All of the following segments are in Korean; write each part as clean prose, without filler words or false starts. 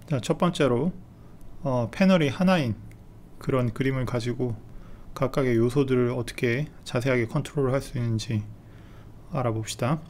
자, 첫 번째로 패널이 하나인 그런 그림을 가지고 각각의 요소들을 어떻게 자세하게 컨트롤 할 수 있는지 알아봅시다.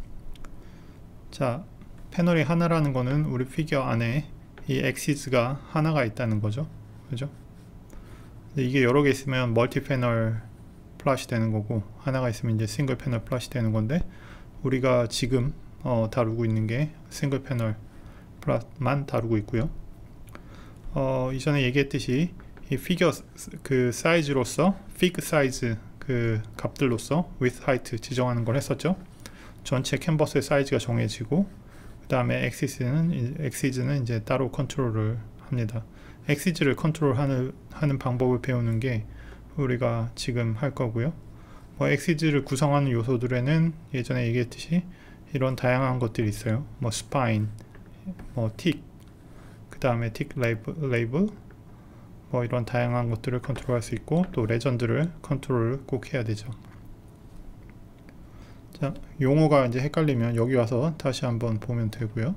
자, 패널이 하나라는 거는 우리 피규어 안에 이 엑시스가 하나가 있다는 거죠. 그죠? 근데 이게 여러 개 있으면 멀티 패널 플래시 되는 거고, 하나가 있으면 이제 싱글 패널 플래시 되는 건데, 우리가 지금 다루고 있는 게 싱글 패널만 다루고 있고요. 이전에 얘기했듯이 이 피규어 그 사이즈로서 피그 사이즈 그 값들로서 width, height 지정하는 걸 했었죠. 전체 캔버스의 사이즈가 정해지고, 그 다음에 엑시즈는 이제 따로 컨트롤을 합니다. 엑시즈를 컨트롤하는 방법을 배우는 게 우리가 지금 할 거고요. 엑시즈를 구성하는 요소들에는 예전에 얘기했듯이 이런 다양한 것들이 있어요. 스파인, 틱, 그 다음에 틱 레이블, 이런 다양한 것들을 컨트롤할 수 있고, 또 레전드를 컨트롤을 꼭 해야 되죠. 자, 용어가 이제 헷갈리면 여기 와서 다시 한번 보면 되고요.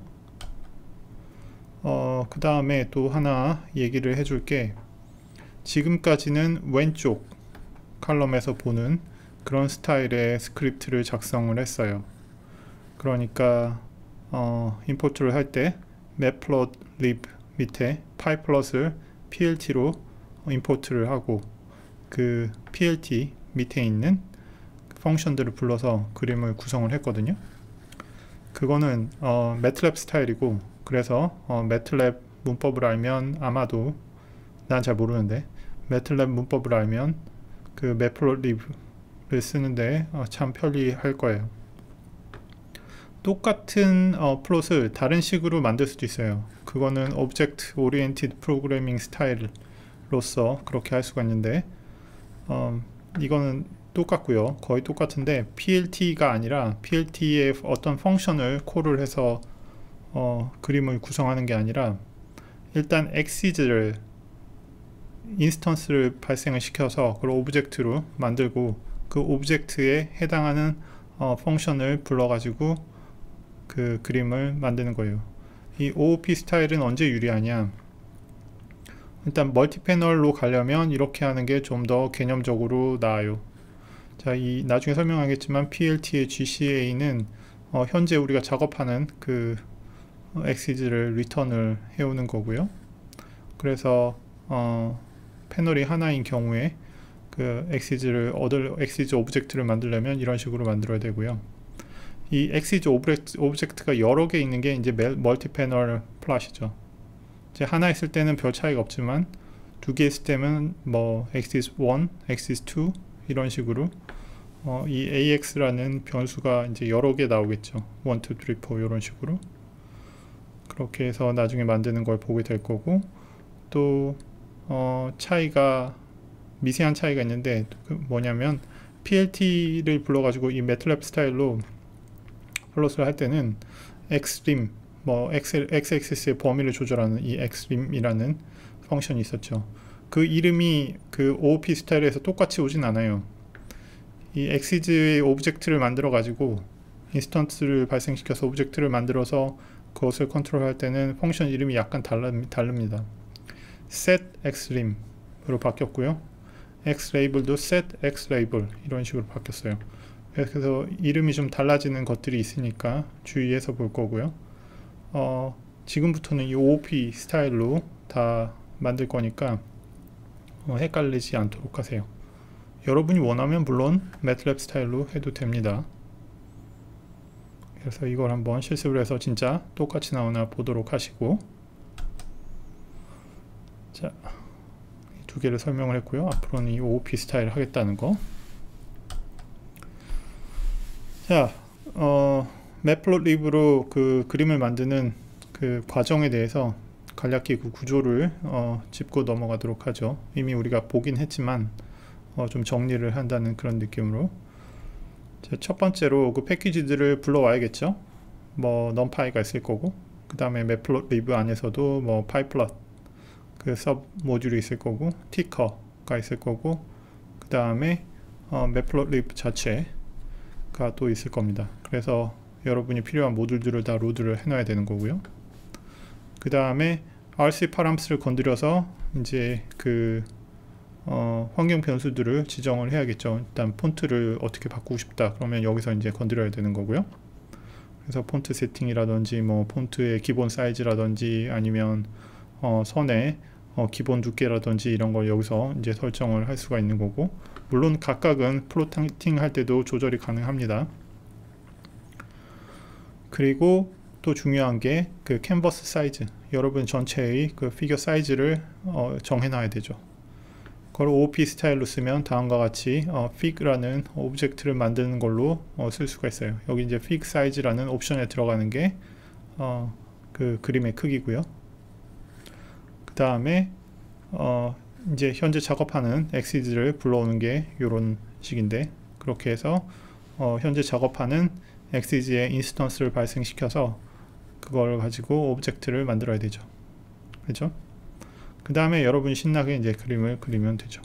그 다음에 또 하나 얘기를 해줄 게, 지금까지는 왼쪽 칼럼에서 보는 그런 스타일의 스크립트를 작성을 했어요. 그러니까 임포트를 할 때 matplotlib 밑에 pyplot을 plt로 임포트를 하고, 그 plt 밑에 있는 펑션들을 불러서 그림을 구성을 했거든요. 그거는 매틀랩 스타일이고, 그래서 매틀랩 문법을 알면, 아마도 난 잘 모르는데 매틀랩 문법을 알면 그 matplotlib를 쓰는데 참 편리할 거예요. 똑같은 플롯을 다른 식으로 만들 수도 있어요. 그거는 Object Oriented Programming 스타일로서 그렇게 할 수가 있는데, 이거는 똑같고요. 거의 똑같은데 PLT가 아니라 PLT의 어떤 펑션을 콜을 해서 그림을 구성하는 게 아니라, 일단 엑시즈를 인스턴스를 발생을 시켜서 그걸 오브젝트로 만들고, 그 오브젝트에 해당하는 펑션을 불러가지고 그 그림을 만드는 거예요. 이 OOP 스타일은 언제 유리하냐, 일단 멀티 패널로 가려면 이렇게 하는 게 좀 더 개념적으로 나아요. 자, 이 나중에 설명하겠지만 PLT의 GCA는 현재 우리가 작업하는 그 엑시즈를 리턴을 해오는 거고요. 그래서 패널이 하나인 경우에 그 엑시즈 오브젝트를 만들려면 이런 식으로 만들어야 되고요. 이 엑시즈 오브젝트가 여러 개 있는 게 이제 멀티 패널 플롯이죠. 이제 하나 있을 때는 별 차이가 없지만, 두 개 있을 때는 axis 1, axis 2 이런 식으로 이 AX라는 변수가 이제 여러 개 나오겠죠. 1, 2, 3, 4 이런 식으로. 그렇게 해서 나중에 만드는 걸 보게 될 거고, 또 미세한 차이가 있는데, 뭐냐면 PLT를 불러가지고 이 매틀랩 스타일로 플롯을 할 때는 xlim, x-axis의 범위를 조절하는 이 xlim이라는 펑션이 있었죠. 그 이름이 그 OOP 스타일에서 똑같이 오진 않아요. 이 엑시즈의 오브젝트를 만들어 가지고 인스턴스를 발생시켜서 오브젝트를 만들어서 그것을 컨트롤할 때는 펑션 이름이 약간 다릅니다. set xlim으로 바뀌었고요. xlabel도 set xlabel 이런 식으로 바뀌었어요. 그래서 이름이 좀 달라지는 것들이 있으니까 주의해서 볼 거고요. 지금부터는 이 OOP 스타일로 다 만들 거니까 헷갈리지 않도록 하세요. 여러분이 원하면 물론 매틀랩 스타일로 해도 됩니다. 그래서 이걸 한번 실습을 해서 진짜 똑같이 나오나 보도록 하시고, 자, 두 개를 설명을 했고요. 앞으로는 이 OOP 스타일 하겠다는 거. 자, matplotlib로 그 그림을 만드는 그 과정에 대해서 간략히 그 구조를 짚고 넘어가도록 하죠. 이미 우리가 보긴 했지만 좀 정리를 한다는 그런 느낌으로. 자, 첫 번째로 그 패키지들을 불러와야겠죠. numpy가 있을 거고, 그 다음에 matplotlib 안에서도 pyplot 그 서브 모듈이 있을 거고, ticker가 있을 거고, 그 다음에 matplotlib 자체가 또 있을 겁니다. 그래서 여러분이 필요한 모듈들을 다 로드를 해놔야 되는 거고요. 그 다음에 RC 파람스를 건드려서 이제 그 환경 변수들을 지정을 해야겠죠. 일단 폰트를 어떻게 바꾸고 싶다 그러면 여기서 이제 건드려야 되는 거고요. 그래서 폰트 세팅이라든지 뭐 폰트의 기본 사이즈라든지 아니면 선의 기본 두께라든지 이런 걸 여기서 이제 설정을 할 수가 있는 거고, 물론 각각은 플로팅 할 때도 조절이 가능합니다. 그리고 또 중요한 게 그 캔버스 사이즈, 여러분 전체의 그 피규어 사이즈를 정해 놔야 되죠. 그걸 OOP 스타일로 쓰면 다음과 같이 fig라는 오브젝트를 만드는 걸로 쓸 수가 있어요. 여기 이제 fig 사이즈라는 옵션에 들어가는 게 그 그림의 크기고요. 그 다음에 이제 현재 작업하는 엑시즈를 불러오는 게 이런 식인데, 그렇게 해서 현재 작업하는 엑시즈의 인스턴스를 발생시켜서 그걸 가지고 오브젝트를 만들어야 되죠. 그죠? 그 다음에 여러분이 신나게 이제 그림을 그리면 되죠.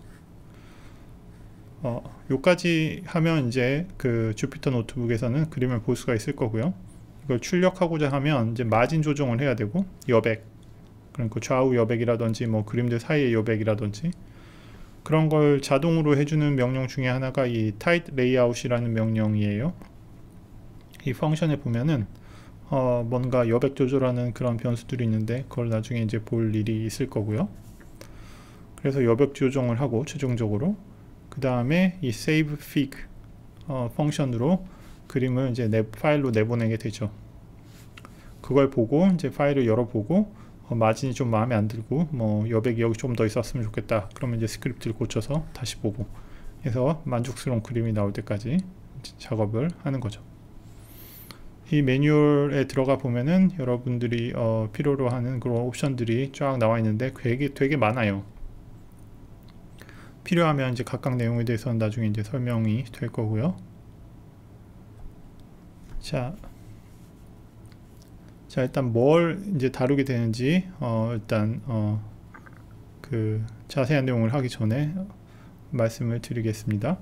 요까지 하면 이제 그 주피터 노트북에서는 그림을 볼 수가 있을 거고요. 이걸 출력하고자 하면 이제 마진 조정을 해야 되고, 여백, 그러니까 좌우 여백이라든지 뭐 그림들 사이의 여백이라든지 그런 걸 자동으로 해주는 명령 중에 하나가 이 tight layout이라는 명령이에요. 이 펑션에 보면은 뭔가 여백 조절하는 그런 변수들이 있는데 그걸 나중에 이제 볼 일이 있을 거고요. 그래서 여백 조정을 하고 최종적으로 그 다음에 이 save fig 펑션으로 그림을 이제 파일로 내보내게 되죠. 그걸 보고 이제 파일을 열어보고 마진이 좀 마음에 안 들고 뭐 여백이 여기 좀 더 있었으면 좋겠다 그러면 이제 스크립트를 고쳐서 다시 보고 해서 만족스러운 그림이 나올 때까지 작업을 하는 거죠. 이 매뉴얼에 들어가 보면은 여러분들이 필요로 하는 그런 옵션들이 쫙 나와 있는데 되게 많아요. 필요하면 이제 각각 내용에 대해서는 나중에 이제 설명이 될 거고요. 자 일단 뭘 이제 다루게 되는지 일단 그 자세한 내용을 하기 전에 말씀을 드리겠습니다.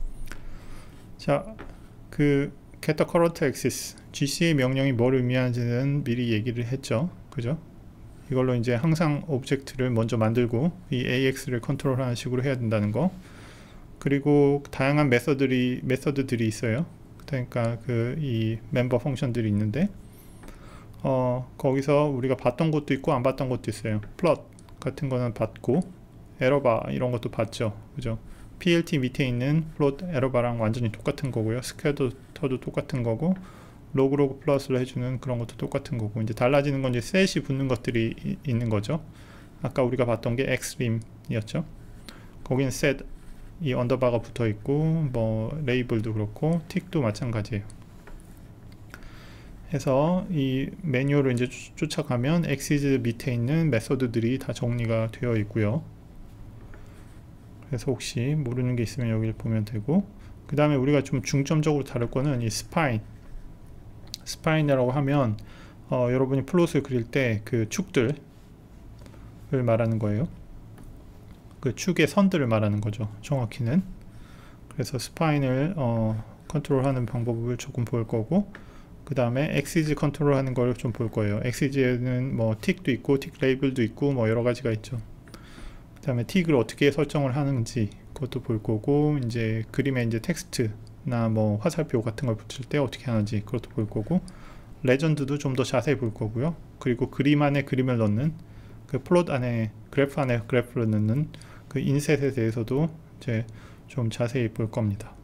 자, 그 getter current axis GC의 명령이 뭘 의미하는지는 미리 얘기를 했죠. 그죠? 이걸로 이제 항상 오브젝트를 먼저 만들고 이 AX를 컨트롤하는 식으로 해야 된다는 거. 그리고 다양한 메서드들이 있어요. 그러니까 그 이 멤버 펑션들이 있는데 거기서 우리가 봤던 것도 있고 안 봤던 것도 있어요. 플롯 같은 거는 봤고 에러바 이런 것도 봤죠. 그죠? PLT 밑에 있는 플롯 에러바랑 완전히 똑같은 거고요. 스퀘어터도 똑같은 거고 로그 플러스를 해주는 그런 것도 똑같은 거고, 이제 달라지는 건 이제 셋이 붙는 것들이 있는 거죠. 아까 우리가 봤던 게 xlim이었죠. 거기는 set 이 언더바가 붙어 있고 뭐 레이블도 그렇고 틱도 마찬가지예요. 해서 이 매뉴얼을 이제 쫓아가면 엑시즈 밑에 있는 메소드들이 다 정리가 되어 있고요. 그래서 혹시 모르는 게 있으면 여기를 보면 되고, 그 다음에 우리가 좀 중점적으로 다룰 거는 이 스파인이라고 하면 여러분이 플롯을 그릴 때 그 축들을 말하는 거예요. 그 축의 선들을 말하는 거죠, 정확히는. 그래서 스파인을 컨트롤하는 방법을 조금 볼 거고, 그 다음에 엑시즈 컨트롤 하는 걸 좀 볼 거예요. 엑시즈에는 뭐 틱도 있고 틱 레이블도 있고 뭐 여러 가지가 있죠. 그 다음에 틱을 어떻게 설정을 하는지 그것도 볼 거고, 이제 그림에 이제 텍스트나 뭐 화살표 같은 걸 붙일 때 어떻게 하는지 그것도 볼 거고, 레전드도 좀 더 자세히 볼 거고요. 그리고 그림 안에 그림을 넣는 그 플롯 안에 그래프 안에 그래프를 넣는 그 인셋에 대해서도 이제 좀 자세히 볼 겁니다.